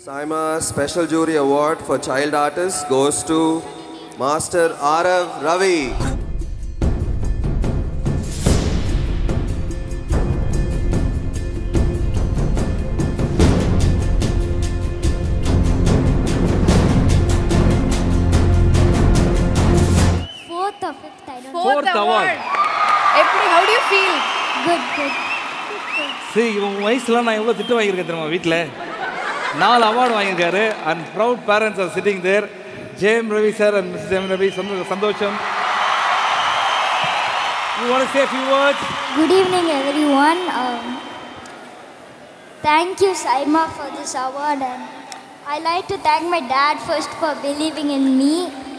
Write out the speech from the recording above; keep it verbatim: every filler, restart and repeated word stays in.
SIIMA Special Jury Award for Child Artist goes to Master Aarav Ravi. Fourth or fifth, I don't know. Fourth, Fourth award. Every, how do you feel? Good, good. See, இவங்க வயசுல நான் எவ்வளவு திட்டு வாங்கியிருக்கேன் தெரியுமா வீட்ல நாலு award வாங்கியிருக்காரு and proud parents are sitting there. Jayam Ravi sir and Missus Jayam Ravi, சந்தோஷம். You want to say a few words? Good evening, everyone. Um, thank you, SIIMA, for this award. And I like to thank my dad first for believing in me.